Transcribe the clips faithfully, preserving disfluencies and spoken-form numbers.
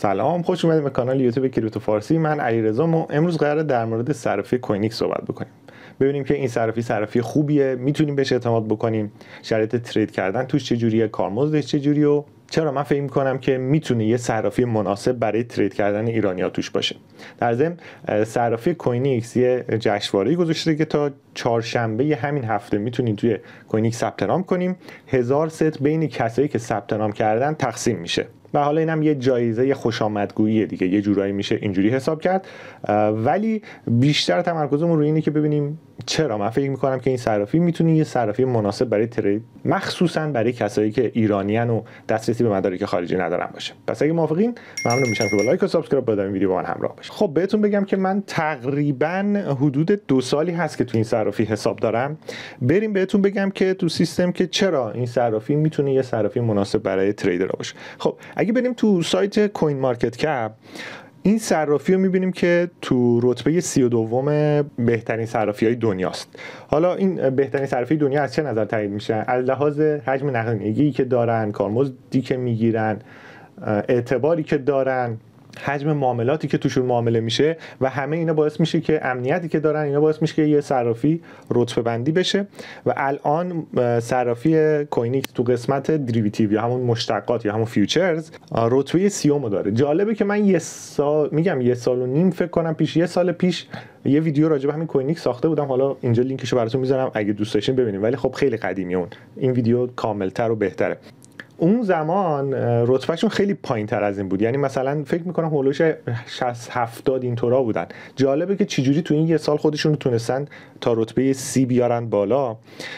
سلام، خوش اومدید به کانال یوتیوب کریپتو فارسی. من علیرضام و امروز قراره در مورد صرافی کوینیکس صحبت بکنیم. ببینیم که این صرافی صرافی خوبیه، میتونیم بهش اعتماد بکنیم، شرایط ترید کردن توش چجوریه، کارمزدش چجوریه و چرا من فکر می‌کنم که میتونه یه صرافی مناسب برای ترید کردن ایرانی‌ها توش باشه. در ضمن صرافی کوینیکس یه جشنواره‌ای گذاشته که تا چهارشنبه همین هفته میتونید توی کوینیکس ثبت نام کنیم. هزار ست بین کسایی که ثبت نام کردن تقسیم میشه. و حالا اینم یه جایزه خوشامدگویی دیگه، یه جورایی میشه اینجوری حساب کرد، ولی بیشتر تمرکزمون روی اینه که ببینیم چرا من فکر میکنم که این صرافی میتونه یه صرافی مناسب برای ترید، مخصوصا برای کسایی که ایرانیان و دسترسی به مدارک خارجی ندارن باشه. پس اگه موافقین ممنون میشم که با لایک و سابسکرایب بدین، ویدیو با من همراه باشید. خب بهتون بگم که من تقریبا حدود دو سالی هست که تو این صرافی حساب دارم. بریم بهتون بگم که تو سیستم که چرا این صرافی میتونه یه صرافی مناسب برای تریدر باشه. خب اگه بریم تو سایت کوین مارکت کپ، این صرافی رو میبینیم که تو رتبه سی و دوم بهترین صرافی های دنیاست. حالا این بهترین صرافی دنیا از چه نظر تعیین میشه؟ از لحاظ حجم نقدینگی که دارن، کارمزدی که میگیرن، اعتباری که دارن، حجم معاملاتی که توشون معامله میشه و همه اینا باعث میشه که امنیتی که دارن اینا باعث میشه که یه صرافی رتبه بندی بشه. و الان صرافی کوینیکس تو قسمت دریوتیو یا همون مشتقات یا همون فیوچرز رتبه سیوم داره. جالبه که من یه سال میگم یه سال و نیم فکر کنم پیش یه سال پیش یه ویدیو راجع به همین کوینیکس ساخته بودم. حالا اینجا لینکشو براتون میذارم اگه دوست داشتین ببینید، ولی خب خیلی قدیمیه اون. این ویدیو کاملتر و بهتره. اون زمان رتبهشون خیلی پایین تر از این بود، یعنی مثلا فکر میکنم هولوش شصت هفتاد اینطورا بودن. جالبه که چجوری تو این یه سال خودشون رو تونستن تا رتبه سی بیارن بالا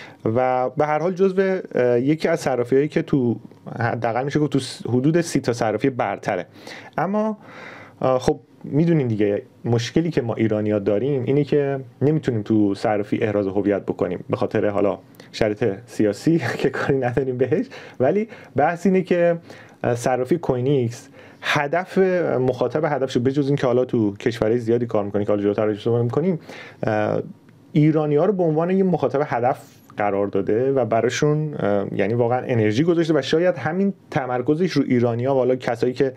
و به هر حال جزو یکی از صرافی‌هایی که تو حداقل میشه که تو حدود سی تا صرافی برتره. اما خب میدونین دیگه مشکلی که ما ایرانی‌ها داریم اینه که نمیتونیم تو صرافی احراز هویت بکنیم به خاطر حالا شرایط سیاسی که کاری نداریم بهش، ولی بحث اینه که صرافی کوینیکس هدف مخاطب هدفشو بجز این که حالا تو کشورهای زیادی کار می‌کنه که حالا جلوتر راجعش صحبت می‌کنیم، ایرانی‌ها رو به عنوان یه مخاطب هدف قرار داده و براشون یعنی واقعا انرژی گذاشته و شاید همین تمرکزش رو ایرانی‌ها و حالا کسایی که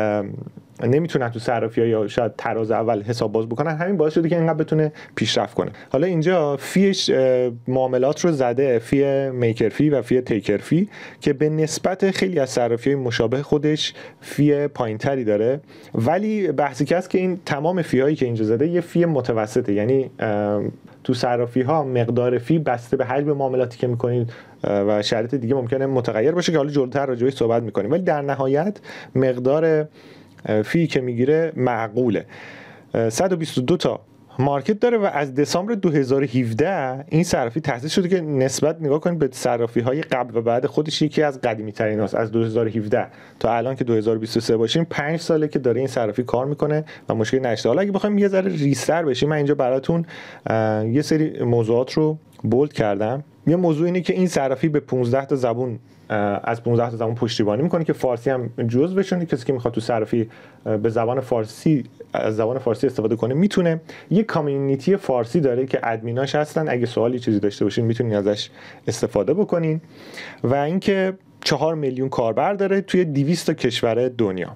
نمیتونن تو صرافی‌ها یا شاید تراز اول حساب باز بکنن همین باعث شده که اینقدر بتونه پیشرفت کنه. حالا اینجا فیش معاملات رو زده، فی میکر فی و فی تیکر فی که به نسبت خیلی از صرافی‌های مشابه خودش فی پایینتری داره، ولی بحثی که هست که این تمام فی هایی که اینجا زده یه فی متوسطه، یعنی تو صرافی ها مقدار فی بسته به حجم معاملاتی که میکنید و شرایط دیگه ممکنه متغیر باشه که حالا جلوتر راجع بهش صحبت میکنیم، ولی در نهایت مقدار فی که میگیره معقوله. صد و بیست و دو تا مارکت داره و از دسامبر دو هزار و هفده این صرافی تأسیس شده که نسبت نگاه کنید به صرافی های قبل و بعد خودش یکی از قدیمی ترین هاست. از دو هزار و هفده تا الان که دو هزار و بیست و سه باشیم پنج ساله که داره این صرافی کار میکنه و مشکلی نشده. حالا اگه بخوایم یه ذره ریستر بشیم، من اینجا براتون یه سری موضوعات رو بولد کردم. یه موضوع اینه که این صرافی به پانزده تا زبون از پانزده تا زبان پشتیبانی میکنه که فارسی هم جزوشونه. کسی که میخواد تو صرافی به زبان فارسی از زبان فارسی استفاده کنه میتونه. یه کامیونیتی فارسی داره که ادمیناش هستن، اگه سوالی چیزی داشته باشین میتونین ازش استفاده بکنین. و اینکه چهار میلیون کاربر داره توی دویست تا کشور دنیا.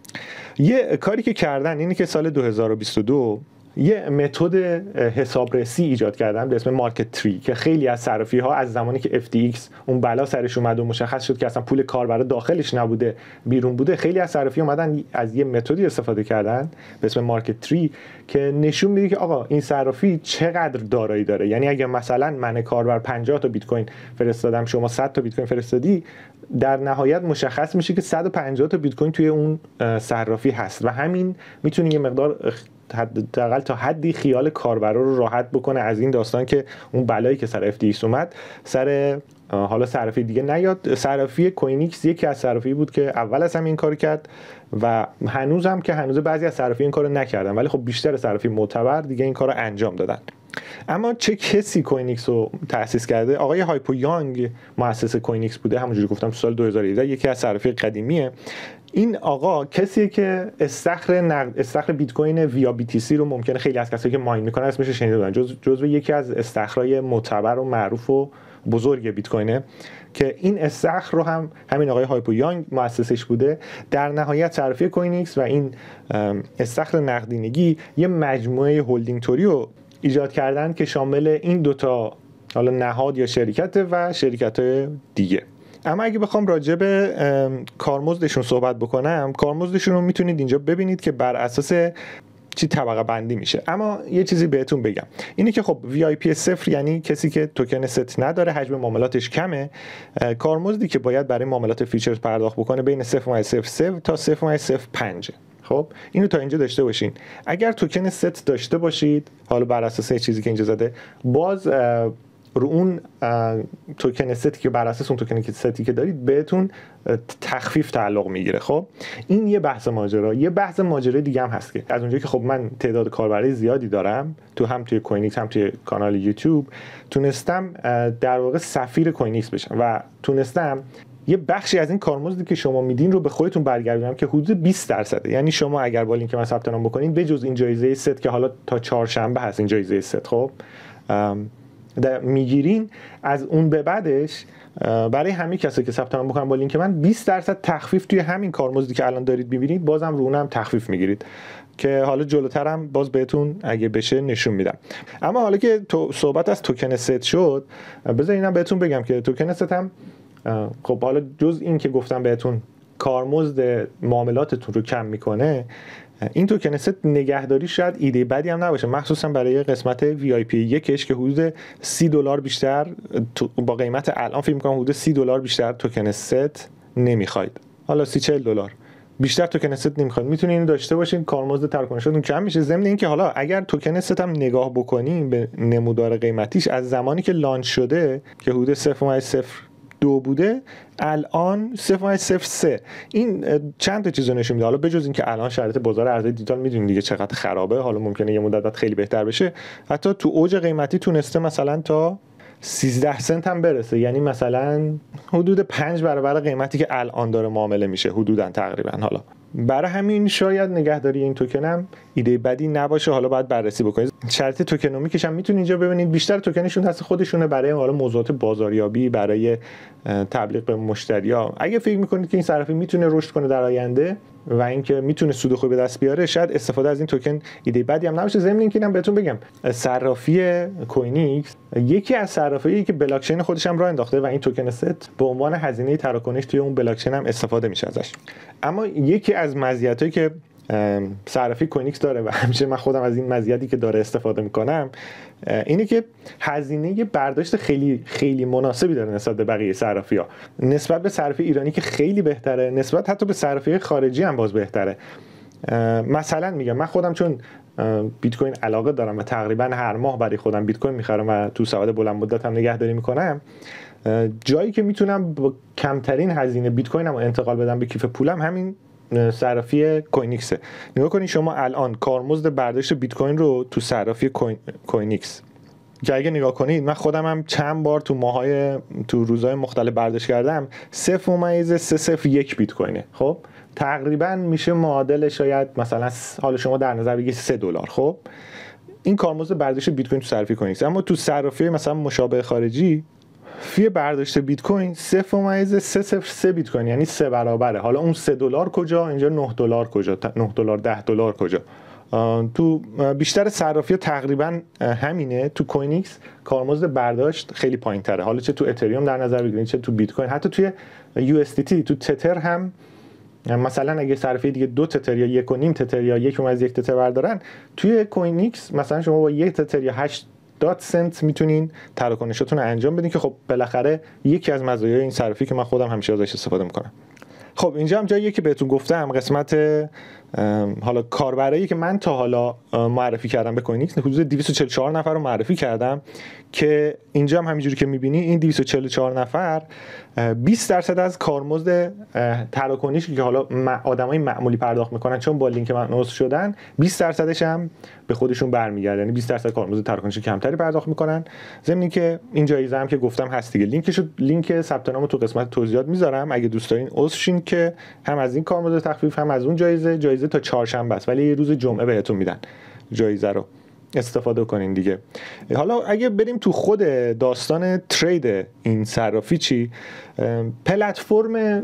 یه کاری که کردن اینه که سال دو هزار و بیست و دو یه متد حسابرسی ایجاد کردن به اسم مارکت تری که خیلی از صرافی ها از زمانی که اف تی ایکس اون بلا سرش اومد و مشخص شد که اصلا پول کاربر داخلش نبوده بیرون بوده، خیلی از صرافی اومدن از یه متدی استفاده کردن به اسم مارکت تری که نشون میده که آقا این صرافی چقدر دارایی داره. یعنی اگه مثلا من کاربر پنجاه تا بیت کوین فرستادم، شما صد تا بیت کوین فرستادی، در نهایت مشخص میشه که صد و پنجاه تا بیت کوین توی اون صرافی هست و همین میتونه یه مقدار حداقل تا حدی خیال کاربرا رو راحت بکنه از این داستان که اون بلایی که سر اف تی ایکس اومد سر حالا صرافی دیگه نیاد. صرافی کوینیکس یکی از صرافی بود که اول از هم این کارو کرد و هنوز هم که هنوز بعضی از صرافی این کارو نکردن، ولی خب بیشتر صرافی معتبر دیگه این کارو انجام دادن. اما چه کسی کوینیکس رو تأسیس کرده؟ آقای هایپو یانگ مؤسس کوینیکس بوده، همونجوری گفتم تو سال دو هزار و هفده، یکی از صرافی قدیمیه. این آقا کسیه که استخر نقد استخر بیت کوین ویا بی تی سی رو ممکنه خیلی از کسایی که ماین میکنن اسمش رو شنیده بودن، جز جزو یکی از استخرهای معتبر و معروف و بزرگ بیت کوینه که این استخر رو هم همین آقای هایپو یانگ مؤسسش بوده. در نهایت صرافی کوین ایکس و این استخر نقدینگی یه مجموعه هولدینگ توری رو ایجاد کردن که شامل این دوتا حالا نهاد یا شرکت و شرکت‌های دیگه. اما اگه بخوام راجع به کارمزدشون صحبت بکنم، کارمزدشون رو میتونید اینجا ببینید که بر اساس چی طبقه بندی میشه. اما یه چیزی بهتون بگم اینه که خب وی آی پی صفر یعنی کسی که توکن ست نداره، حجم معاملاتش کمه، کارمزدی که باید برای معاملات فیچرز پرداخت بکنه بین صفر و صفر صفر تا صفر و صفر پنج. خب اینو تا اینجا داشته باشین. اگر توکن ست داشته باشید، حالا بر اساس چیزی که اینجا زده، باز رو اون توکن ستی که بر اساس اون توکن ستی که دارید بهتون تخفیف تعلق میگیره. خب این یه بحث ماجرا. یه بحث ماجرای دیگه هم هست که از اونجایی که خب من تعداد کاربرای زیادی دارم تو هم توی کوینیکس هم توی کانال یوتیوب، تونستم در واقع سفیر کوینیکس بشم و تونستم یه بخشی از این کارمزدی که شما میدین رو به خودتون برگردونم که حدود بیست درصده. یعنی شما اگر با لینک من ثبت نام بکنید بجز این جایزه ست که حالا تا چهارشنبه هست این جایزه ست، خب میگیرین، از اون به بعدش برای همین کسایی که ثبت نام بکنن با لینک من بیست درصد تخفیف توی همین کارمزدی که الان دارید می‌بینید بازم رو اونم تخفیف میگیرید که حالا جلوترم باز بهتون اگه بشه نشون میدم. اما حالا که تو صحبت از توکن ست شد، بذار اینم بهتون بگم که توکن ست هم خب حالا جز این که گفتم بهتون کارمزد معاملاتتون رو کم میکنه، این توکن ست نگهداری شاید ایده بدی هم نباشه، مخصوصا برای قسمت وی آی پی یکش که حدود سی دلار بیشتر با قیمت الان فکر می‌کنم حدود سی دلار بیشتر توکن ست نمیخواید، حالا سی چهل دلار بیشتر توکن ست نمیخواید، میتونید اینو داشته باشین، کارمزد تراکنشاتون کم میشه. ضمن اینکه حالا اگر توکن ست هم نگاه بکنیم به نمودار قیمتیش از زمانی که لانچ شده که حدود صفر و صفر دو بوده الان صفر و صفر سه، این چند تا چیز رو نشون میده. حالا بجز اینکه الان شرایط بازار ارزهای دیجیتال میدونید دیگه چقدر خرابه، حالا ممکنه یه مدت بعد خیلی بهتر بشه، حتی تو اوج قیمتی تونسته مثلا تا سیزده سنت هم برسه، یعنی مثلا حدود پنج برابر قیمتی که الان داره معامله میشه حدوداً تقریبا. حالا برای همین شاید نگهداری این توکن هم ایده بدی نباشه، حالا باید بررسی بکنید. شرط توکنومیکش هم میتونید اینجا ببینید، بیشتر توکنشون دست خودشونه برای حالا موضوعات بازاریابی، برای تبلیغ به مشتری‌ها. اگه فکر میکنید که این صرافی میتونه رشد کنه در آینده و اینکه میتونه سود خوبی به دست بیاره، شاید استفاده از این توکن ایده بدی هم نباشه. ضمن اینکه اینم بهتون بگم صرافی کوینیکس یکی از صرافیایی که بلاک چین خودش هم راه انداخته و این توکن ست به عنوان هزینه تراکنش توی اون بلاک چین هم استفاده میشه ازش. اما یکی از مزیتایی که صرافی کوینیکس داره و همیشه من خودم از این مزیتی که داره استفاده میکنم اینه که هزینه برداشت خیلی خیلی مناسبی داره نسبت به بقیه صرافی‌ها، نسبت به صرافی ایرانی که خیلی بهتره، نسبت حتی به صرافی خارجی هم باز بهتره. مثلا میگم من خودم چون بیت کوین علاقه دارم و تقریبا هر ماه برای خودم بیت کوین میخرم و تو سواد بلند مدت هم نگهداری میکنم، جایی که میتونم با کمترین هزینه بیت کوینم انتقال بدم به کیف پولم همین صرافی کوینیکسه. نگاه کنید شما الان کارمزد برداشت بیت کوین رو تو صرافی کوین... کوینیکس که اگه نگاه کنید من خودم هم چند بار تو ماهای تو روزهای مختلف برداشت کردم، صفر ممیز سه صفر یک بیت کوینه. خب تقریبا میشه معادل شاید مثلا حالا شما در نظر بگیرید سه دلار. خب این کارمزد برداشت بیت کوین تو صرافی کوینیکس. اما تو صرافی مثلا مشابه خارجی فی برداشت بیت کوین صفر ممیز سه صفر سه بیت کوین، یعنی سه برابره. حالا اون سه دلار کجا، اینجا نه دلار کجا، نه دلار ده دلار کجا. تو بیشتر صرافی‌ها تقریبا همینه. تو کوینیکس کارمزد برداشت خیلی پایین‌تره، حالا چه تو اتریوم در نظر بگیرید چه تو بیت کوین، حتی توی یو اس دی تی تو تتر هم مثلا اگه صرافی دیگه دو تتر یا یک و نیم تتر یا یک ممیز یک تتر بردارن، توی کوینیکس مثلا شما با یک تتر یا هشت دات سنت میتونین تراکنشاتون رو انجام بدین که خب بالاخره یکی از مزایای این صرافی که من خودم همیشه ازش استفاده میکنم. خب اینجا هم جاییه که بهتون گفتم قسمت حالا کاربرایی که من تا حالا معرفی کردم به کوینیکس حدود دویست و چهل و چهار نفر رو معرفی کردم که اینجا هم همینجوری که میبینی این دویست و چهل و چهار نفر بیست درصد از کارمزد تراکنشی که حالا آدمای معمولی پرداخت میکنن چون با لینک من عضو شدن بیست درصدش هم به خودشون برمیگرده، یعنی بیست درصد کارمزد تراکنش کمتری پرداخت میکنن. ضمن اینکه این جایزه هم که گفتم هست دیگه، لینکشو لینک ثبت نام تو قسمت توضیحات میذارم اگه دوست دارین عضو شین که هم از این کارمزد تخفیف هم از اون جایزه. جایزه تا چهارشنبه است ولی یه روز جمعه بهتون میدن جایزه رو استفاده کنین دیگه. حالا اگه بریم تو خود داستان ترید این صرافی چی، پلتفرم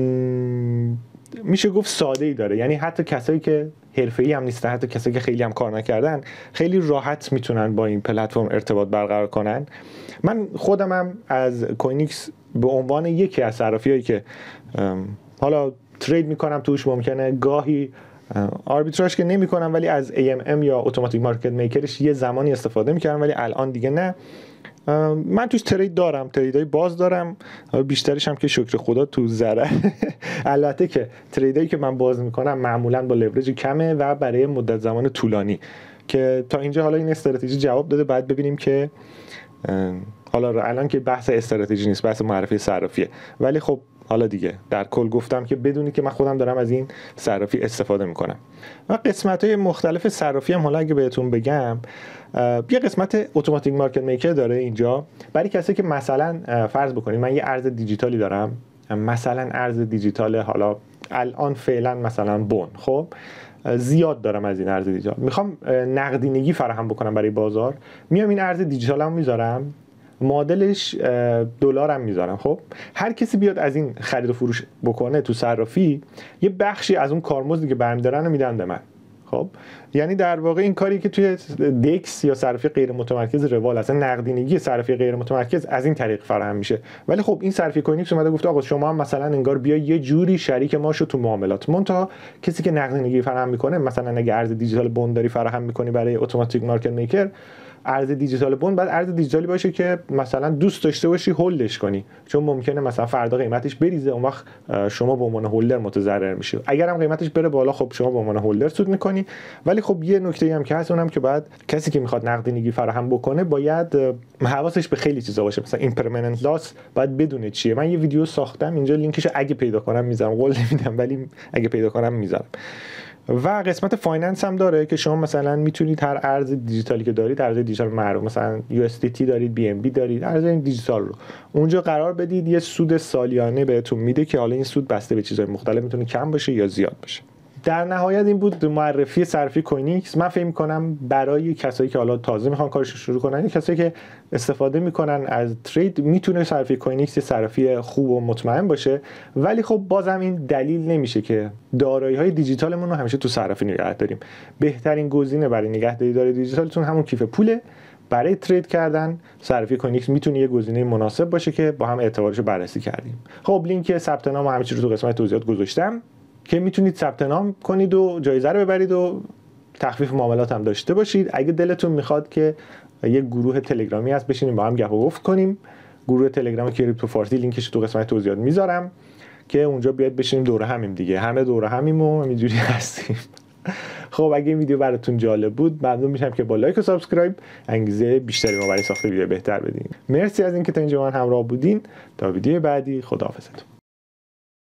میشه گفت ساده ای داره، یعنی حتی کسایی که حرفه‌ای هم نیستن، حتی کسایی که خیلی هم کار نکردن، خیلی راحت میتونن با این پلتفرم ارتباط برقرار کنن. من خودم هم از کوینیکس به عنوان یکی از صرافیایی که حالا ترید میکنم توش، ممکنه گاهی آربیتراژ که نمی کنم ولی از ای ام ام یا اتوماتیک مارکت میکرش یه زمانی استفاده میکردم، ولی الان دیگه نه. من توش ترید دارم، تریدای باز دارم، بیشترش هم که شکر خدا تو ضرر. البته که تریدایی که من باز میکنم معمولا با لورج کمه و برای مدت زمان طولانی، که تا اینجا حالا این استراتژی جواب داده. بعد ببینیم که حالا الان که بحث استراتژی نیست، بحث معرفی صرافیه، ولی خب حالا دیگه در کل گفتم که بدونی که من خودم دارم از این صرافی استفاده میکنم. و قسمت‌های مختلف صرافی هم حالا اگه بهتون بگم، یه قسمت اتوماتیک مارکت میکر داره اینجا برای کسی که مثلا فرض بکنید من یه ارز دیجیتالی دارم، مثلا ارز دیجیتال حالا الان فعلا مثلا بون، خب زیاد دارم از این ارز دیجیتال، میخوام نقدینگی فراهم بکنم برای بازار، میام این ارز دیجیتالمو میذارم، معادلش دلارم میذارم. خب هر کسی بیاد از این خرید و فروش بکنه تو صرافی، یه بخشی از اون کارمزدی که برمی‌دارن رو میدن به من. خب یعنی در واقع این کاری که توی دکس یا صرافی غیر متمرکز روال، اصلا نقدینگی صرافی غیر متمرکز از این طریق فراهم میشه. ولی خب این صرافی کوینیکس اومده گفته آقا شما هم مثلا انگار بیا یه جوری شریک ما شو تو معاملات. منتها کسی که نقدینگی فراهم میکنه، مثلا اگه ارز دیجیتال بوند داری فراهم میکنی برای اتوماتیک مارکت میکر، ارز دیجیتال بوند بعد ارز دیجیتالی باشه که مثلا دوست داشته باشی هولدش کنی، چون ممکنه مثلا فردا قیمتش بریزه، اون وقت شما به عنوان هولدر متضرر میشی. اگر هم قیمتش بره بالا، خب شما به عنوان هولدر سود میکنی. ولی خب یه نکته‌ای هم که هست، اونم که بعد کسی که میخواد نقدینگی فراهم بکنه باید حواسش به خیلی چیزا باشه. مثلا این پرمننت لاس باید بدونه چیه. من یه ویدیو ساختم اینجا، لینکش اگه پیدا کنم میذارم، قول نمیدم ولی اگه پیدا کنم میذارم. و قسمت فایننس هم داره که شما مثلا میتونید هر ارز دیجیتالی که دارید، ارز دیجیتال معروف مثلا یو اس دی تی دارید، بی ام بی دارید، ارز دیجیتال رو اونجا قرار بدید، یه سود سالیانه بهتون میده که حالا این سود بسته به چیزهای مختلف میتونه کم باشه یا زیاد باشه. در نهایت این بود معرفی صرافی کوینیکس. من فکر می‌کنم برای کسایی که حالا تازه میخوان کارش رو شروع کنن، کسایی که استفاده میکنن از ترید، میتونه صرافی کوینیکس صرافی خوب و مطمئن باشه. ولی خب بازم این دلیل نمیشه که دارایی‌های دیجیتالمون رو همیشه تو صرافی نگه داریم. بهترین گزینه برای نگهداری دارایی دیجیتالتون همون کیف پوله. برای ترید کردن صرافی کوینیکس میتونه یه گزینه مناسب باشه که با هم اعتبارش رو بررسی کردیم. خب لینک ثبت نام همه چی رو تو قسمت توضیحات گذاشتم که میتونید ثبت نام کنید و جایزه رو ببرید و تخفیف معاملات هم داشته باشید. اگه دلتون میخواد که یه گروه تلگرامی هست بشینیم با هم گپ و گفت کنیم، گروه تلگرام کریپتو فارسی لینکش تو قسمت توضیحات میذارم که اونجا بیاد بشینیم دوره همیم دیگه، همه دوره همیم و همینجوری هستیم. خب اگه این ویدیو براتون جالب بود، ممنون میشم که با لایک و سابسکرایب انگیزه بیشتری ما برای ساخت ویدیو بهتر بدین. مرسی از اینکه تا اینجا من همراه بودین. تا ویدیو بعدی، خداحافظتون.